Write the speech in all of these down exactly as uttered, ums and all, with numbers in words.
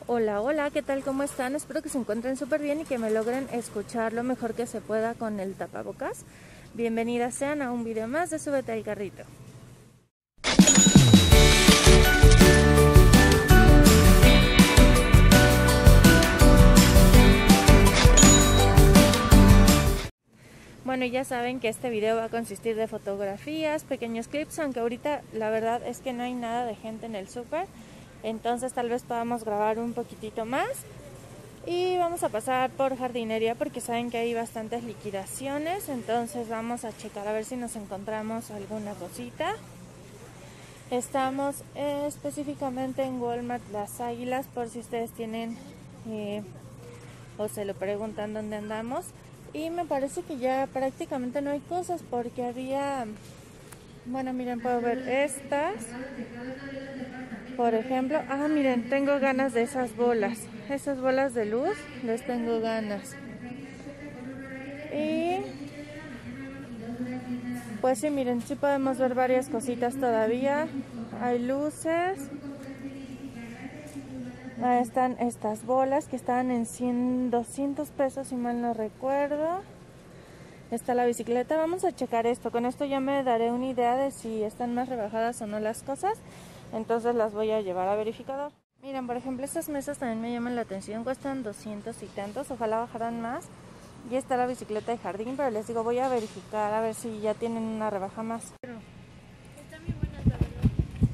Hola, hola, ¿qué tal? ¿Cómo están? Espero que se encuentren súper bien y que me logren escuchar lo mejor que se pueda con el tapabocas. Bienvenidas sean a un video más de Súbete al Carrito. Bueno, ya saben que este video va a consistir de fotografías, pequeños clips, aunque ahorita la verdad es que no hay nada de gente en el súper. Entonces tal vez podamos grabar un poquitito más. Y vamos a pasar por jardinería porque saben que hay bastantes liquidaciones. Entonces vamos a checar a ver si nos encontramos alguna cosita. Estamos eh, específicamente en Walmart Las Águilas, por si ustedes tienen eh, o se lo preguntan dónde andamos. Y me parece que ya prácticamente no hay cosas porque había... Bueno, miren, puedo ver estas. Por ejemplo, ah, miren, tengo ganas de esas bolas. Esas bolas de luz, les tengo ganas. Y pues sí, miren, sí podemos ver varias cositas todavía. Hay luces. Ahí están estas bolas que estaban en cien, doscientos pesos si mal no recuerdo. Está la bicicleta. Vamos a checar esto. Con esto ya me daré una idea de si están más rebajadas o no las cosas. Entonces las voy a llevar a verificador. Miren, por ejemplo, estas mesas también me llaman la atención. Cuestan doscientos y tantos. Ojalá bajaran más. Y está la bicicleta de jardín. Pero les digo, voy a verificar a ver si ya tienen una rebaja más. Están muy buenas, la verdad.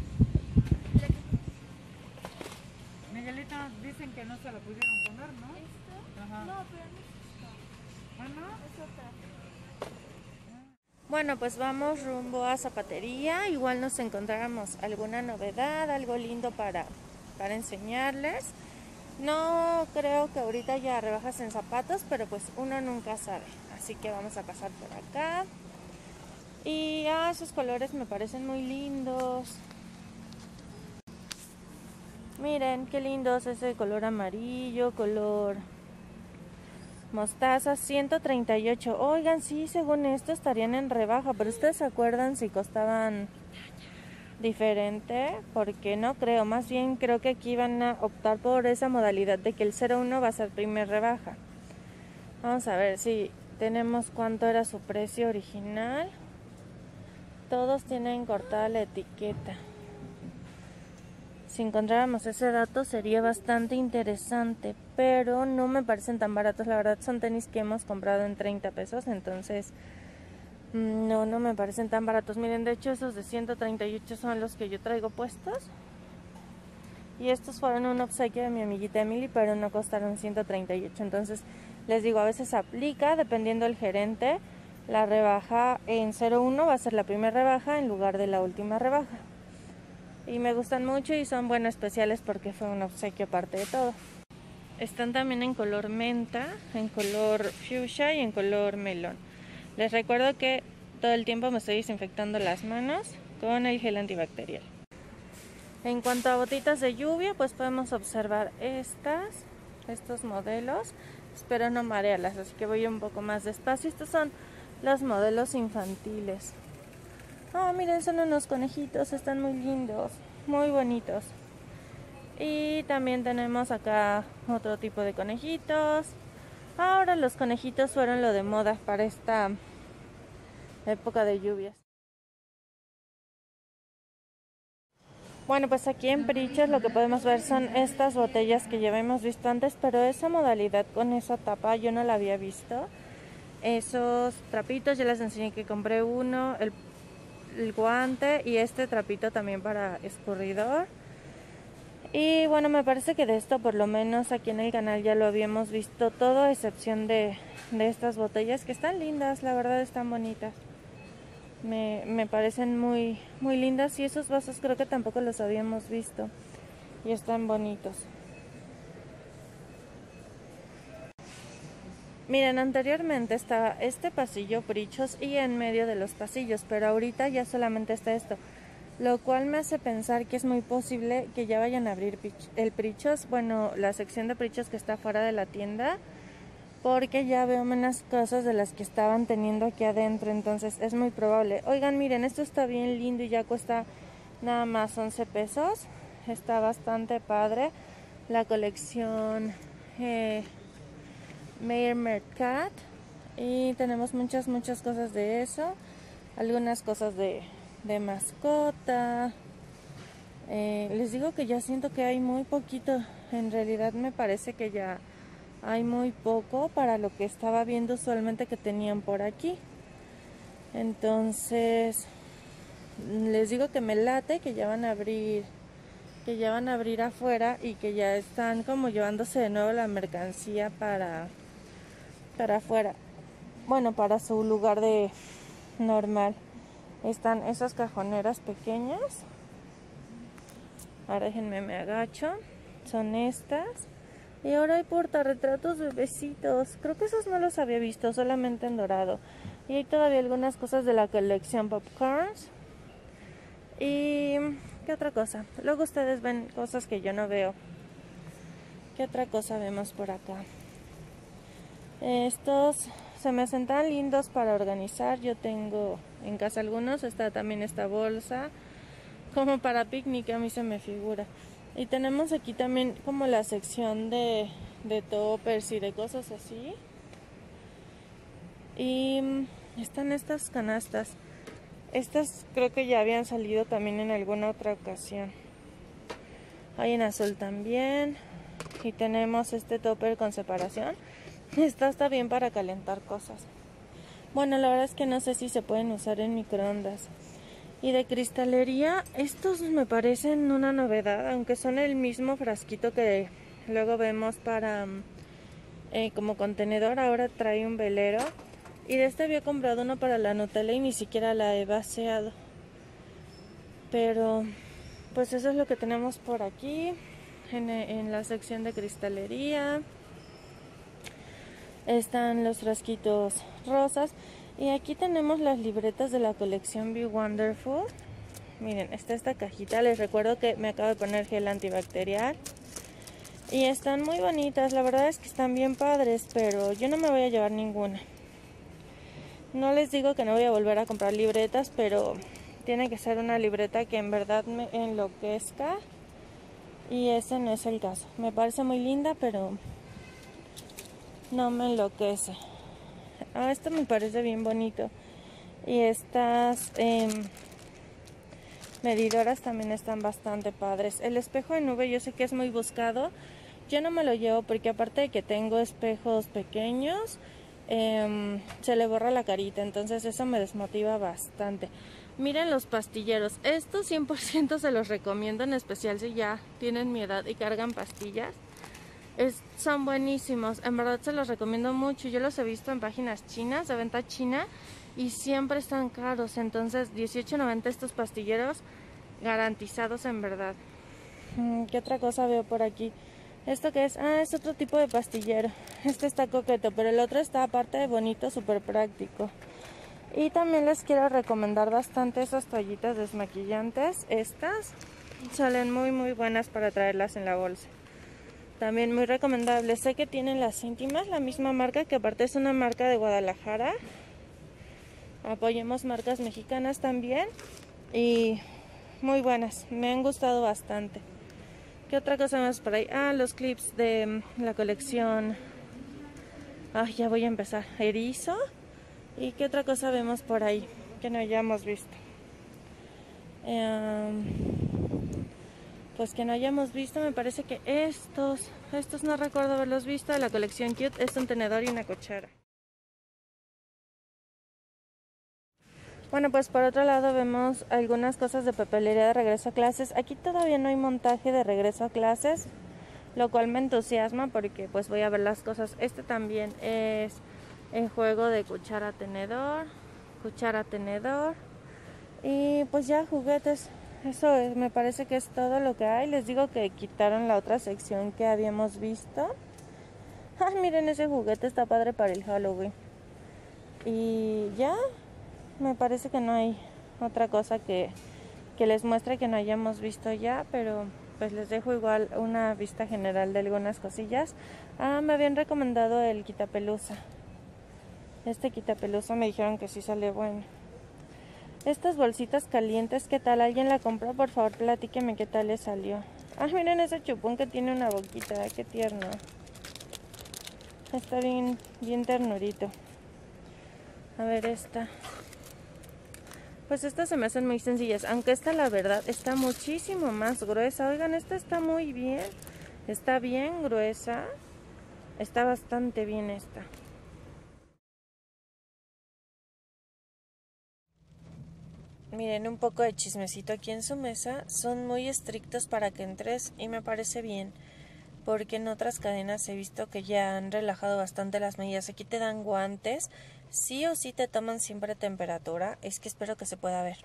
Miguelita, dicen que no se la pudieron poner, ¿no? ¿Esto? Ajá. No, pero no es esta. Bueno, Es otra. Bueno, pues vamos rumbo a zapatería. Igual nos encontráramos alguna novedad, algo lindo para, para enseñarles. No creo que ahorita haya rebajas en zapatos, pero pues uno nunca sabe. Así que vamos a pasar por acá. Y ah, esos colores me parecen muy lindos. Miren qué lindos, ese color amarillo, color mostaza, ciento treinta y ocho. Oigan, sí, según esto estarían en rebaja, pero ustedes se acuerdan si costaban diferente, porque no creo, más bien creo que aquí van a optar por esa modalidad de que el cero uno va a ser primer rebaja. Vamos a ver si tenemos cuánto era su precio original. Todos tienen cortada la etiqueta. Si encontráramos ese dato sería bastante interesante, pero no me parecen tan baratos. La verdad son tenis que hemos comprado en treinta pesos, entonces no, no me parecen tan baratos. Miren, de hecho esos de ciento treinta y ocho son los que yo traigo puestos. Y estos fueron un obsequio de mi amiguita Emily, pero no costaron ciento treinta y ocho. Entonces les digo, a veces aplica, dependiendo del gerente, la rebaja en cero uno va a ser la primera rebaja en lugar de la última rebaja. Y me gustan mucho y son buenos especiales porque fue un obsequio aparte de todo. Están también en color menta, en color fuchsia y en color melón. Les recuerdo que todo el tiempo me estoy desinfectando las manos con el gel antibacterial. En cuanto a botitas de lluvia, pues podemos observar estas, estos modelos. Espero no marearlas, así que voy un poco más despacio. Estos son los modelos infantiles. Oh, miren, son unos conejitos, están muy lindos, muy bonitos. Y también tenemos acá otro tipo de conejitos. Ahora los conejitos fueron lo de moda para esta época de lluvias. Bueno, pues aquí en Prichos lo que podemos ver son estas botellas que ya habíamos visto antes, pero esa modalidad con esa tapa yo no la había visto. Esos trapitos, ya les enseñé que compré uno, el el guante y este trapito también para escurridor. Y bueno, me parece que de esto por lo menos aquí en el canal ya lo habíamos visto todo, a excepción de, de estas botellas que están lindas, la verdad están bonitas. Me, me parecen muy, muy lindas y esos vasos creo que tampoco los habíamos visto y están bonitos. Miren, anteriormente estaba este pasillo Prichos y en medio de los pasillos, pero ahorita ya solamente está esto, lo cual me hace pensar que es muy posible que ya vayan a abrir el Prichos, bueno, la sección de Prichos que está fuera de la tienda, porque ya veo menos cosas de las que estaban teniendo aquí adentro, entonces es muy probable. Oigan, miren, esto está bien lindo y ya cuesta nada más once pesos, está bastante padre. la colección eh, Meyer Mercat, y tenemos muchas muchas cosas de eso, algunas cosas de, de mascota. Eh, les digo que ya siento que hay muy poquito, en realidad me parece que ya hay muy poco para lo que estaba viendo usualmente que tenían por aquí. Entonces les digo que me late que ya van a abrir que ya van a abrir afuera y que ya están como llevándose de nuevo la mercancía para para afuera, bueno, para su lugar de normal. Están esas cajoneras pequeñas. Ahora déjenme me agacho. Son estas. Y ahora hay portarretratos bebecitos. Creo que esos no los había visto, solamente en dorado. Y hay todavía algunas cosas de la colección Popcorns. Y ¿qué otra cosa? Luego ustedes ven cosas que yo no veo. ¿Qué otra cosa vemos por acá? Estos se me hacen tan lindos para organizar. Yo tengo en casa algunos. Está también esta bolsa como para picnic, a mí se me figura. Y tenemos aquí también como la sección de, de toppers y de cosas así. Y están estas canastas. Estas creo que ya habían salido también en alguna otra ocasión. Hay en azul también. Y tenemos este topper con separación. Esta está bien para calentar cosas. Bueno, la verdad es que no sé si se pueden usar en microondas. Y de cristalería, estos me parecen una novedad, aunque son el mismo frasquito que luego vemos para eh, como contenedor. Ahora trae un velero. Y de este había comprado uno para la Nutella y ni siquiera la he vaciado. Pero pues eso es lo que tenemos por aquí en, en la sección de cristalería. Están los frasquitos rosas. Y aquí tenemos las libretas de la colección Be Wonderful. Miren, está esta cajita. Les recuerdo que me acabo de poner gel antibacterial. Y están muy bonitas. La verdad es que están bien padres, pero yo no me voy a llevar ninguna. No les digo que no voy a volver a comprar libretas, pero tiene que ser una libreta que en verdad me enloquezca. Y ese no es el caso. Me parece muy linda, pero no me enloquece. Ah, esto me parece bien bonito. Y estas eh, medidoras también están bastante padres. El espejo de nube yo sé que es muy buscado. Yo no me lo llevo porque aparte de que tengo espejos pequeños, eh, se le borra la carita. Entonces eso me desmotiva bastante. Miren los pastilleros. Estos cien por ciento se los recomiendo, en especial si ya tienen mi edad y cargan pastillas. Es, son buenísimos, en verdad se los recomiendo mucho. Yo los he visto en páginas chinas, de venta china, y siempre están caros. Entonces dieciocho noventa estos pastilleros garantizados, en verdad. ¿Qué otra cosa veo por aquí? ¿Esto qué es? Ah, es otro tipo de pastillero. Este está coqueto, pero el otro está aparte de bonito, súper práctico. Y también les quiero recomendar bastante esas toallitas desmaquillantes. Estas salen muy muy buenas para traerlas en la bolsa. También muy recomendable. Sé que tienen las íntimas, la misma marca, que aparte es una marca de Guadalajara. Apoyemos marcas mexicanas también. Y muy buenas, me han gustado bastante. ¿Qué otra cosa más por ahí? Ah, los clips de la colección. Ay, ya voy a empezar. Erizo. ¿Y qué otra cosa vemos por ahí que no hayamos visto? Eh... Pues que no hayamos visto, me parece que estos, estos no recuerdo haberlos visto, de la colección Cute. Es un tenedor y una cuchara. Bueno, pues por otro lado vemos algunas cosas de papelería de regreso a clases. Aquí todavía no hay montaje de regreso a clases, lo cual me entusiasma porque pues voy a ver las cosas. Este también es el juego de cuchara tenedor, cuchara tenedor, y pues ya juguetes. Eso es, me parece que es todo lo que hay. Les digo que quitaron la otra sección que habíamos visto. Ay, miren, ese juguete está padre para el Halloween. Y ya, me parece que no hay otra cosa que, que les muestre que no hayamos visto ya. Pero pues les dejo igual una vista general de algunas cosillas. Ah, me habían recomendado el quitapelusa. Este quitapelusa me dijeron que sí sale bueno. Estas bolsitas calientes, ¿qué tal? ¿Alguien la compró? Por favor, platíqueme qué tal le salió. Ah, miren ese chupón que tiene una boquita, qué tierno. Está bien, bien ternurito. A ver esta. Pues estas se me hacen muy sencillas, aunque esta la verdad está muchísimo más gruesa. Oigan, esta está muy bien. Está bien gruesa. Está bastante bien esta. Miren, un poco de chismecito aquí en su mesa. Son muy estrictos para que entres y me parece bien, porque en otras cadenas he visto que ya han relajado bastante las medidas. Aquí te dan guantes, sí o sí te toman siempre temperatura. Es que espero que se pueda ver.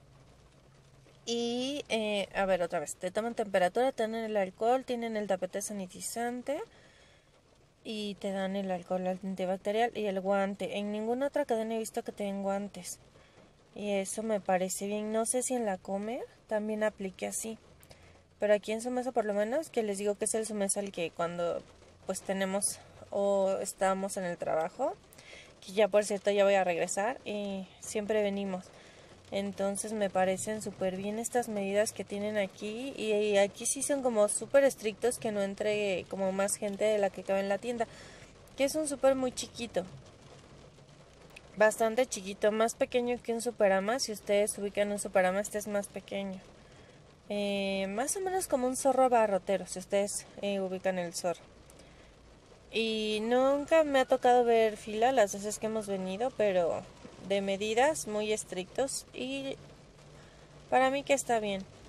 Y, eh, a ver, otra vez, te toman temperatura, te dan el alcohol, tienen el tapete sanitizante y te dan el alcohol antibacterial y el guante. En ninguna otra cadena he visto que te den guantes. Y eso me parece bien. No sé si en la Comer también aplique así. Pero aquí en Somesa por lo menos, que les digo que es el Somesa el que cuando pues tenemos o estamos en el trabajo, que ya por cierto ya voy a regresar y siempre venimos. Entonces me parecen súper bien estas medidas que tienen aquí. Y, y aquí sí son como súper estrictos, que no entre como más gente de la que cabe en la tienda. Que es un súper muy chiquito. Bastante chiquito, más pequeño que un Superama. Si ustedes ubican un Superama, este es más pequeño. Eh, más o menos como un zorro abarrotero, si ustedes eh, ubican el zorro. Y nunca me ha tocado ver fila las veces que hemos venido, pero de medidas muy estrictos y para mí que está bien.